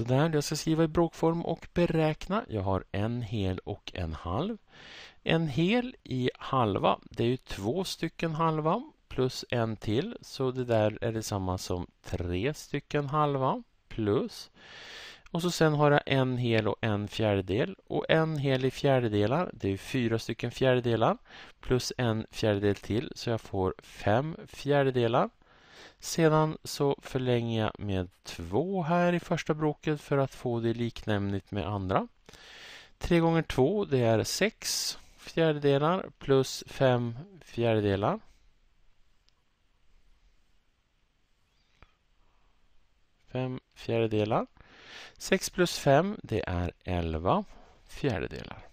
Så där, jag ska skriva i bråkform och beräkna. Jag har en hel och en halv. En hel i halva, det är ju 2 stycken halva plus en till. Så det där är detsamma som 3 stycken halva plus. Och så sen har jag en hel och en fjärdedel. Och en hel i fjärdedelar, det är 4 stycken fjärdedelar. Plus en fjärdedel till, så jag får 5 fjärdedelar. Sedan så förlänger jag med 2 här i första bråket för att få det liknämligt med andra. 3 gånger 2 det är 6 fjärdedelar plus 5 fjärdedelar. 5 fjärdedelar. 6 plus 5 det är 11 fjärdedelar.